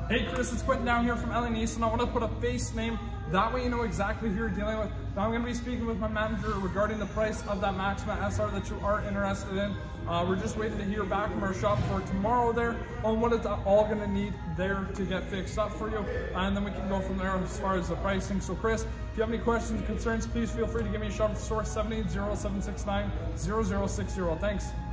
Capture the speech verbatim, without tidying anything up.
Hey Chris, it's Quentin down here from L A Nissan. I want to put a face name, that way you know exactly who you're dealing with. Now I'm going to be speaking with my manager regarding the price of that Maxima S R that you are interested in. Uh, we're just waiting to hear back from our shop for tomorrow there on what it's all going to need there to get fixed up for you. And then we can go from there as far as the pricing. So Chris, if you have any questions or concerns, please feel free to give me a shout at the store, seven eight zero, seven six nine, zero zero six zero. Thanks.